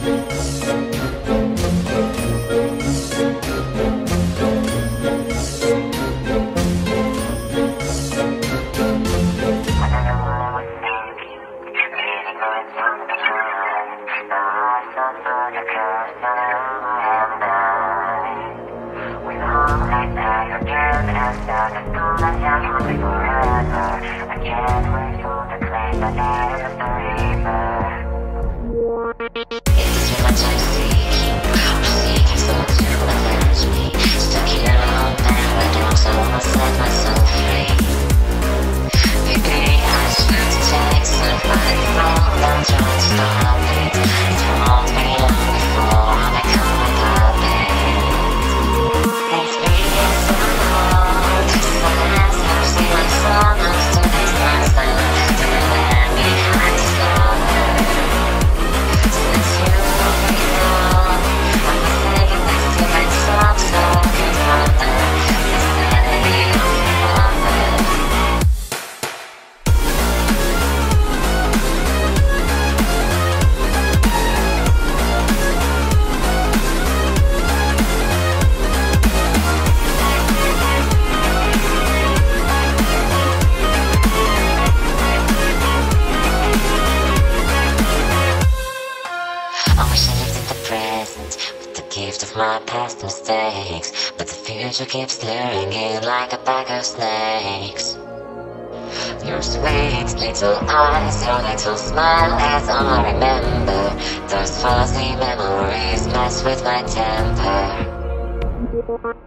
I can't wait for the claim my name is the reaper. It's too much I'm seeking. I'm seeking someone to avenge me. Stuck here alone and I don't wanna set myself free. Maybe I should take somebody from them trying to stop it. It won't be long before I become a puppet. It's been so long since I've seen my son up to this last time. To let me hide the summer. Since you've been gone, I've been saying this to myself so I can confront the insanity of your mother. I wish I lived in the present with the gift of my past mistakes, but the future keeps luring in like a bag of snakes. Your sweet little eyes, your little smile as I remember. Those fuzzy memories mess with my temper.